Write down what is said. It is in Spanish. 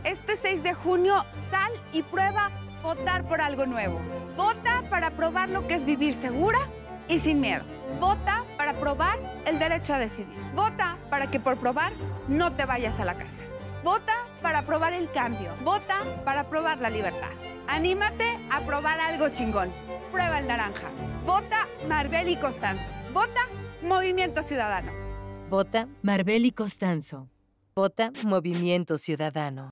Este 6 de junio, sal y prueba votar por algo nuevo. Vota para probar lo que es vivir segura y sin miedo. Vota para probar el derecho a decidir. Vota para que por probar no te vayas a la cárcel. Vota para probar el cambio. Vota para probar la libertad. Anímate a probar algo chingón. Prueba el naranja. Vota Marbeli Costanzo. Vota Movimiento Ciudadano. Vota Marbeli Costanzo. Vota Movimiento Ciudadano.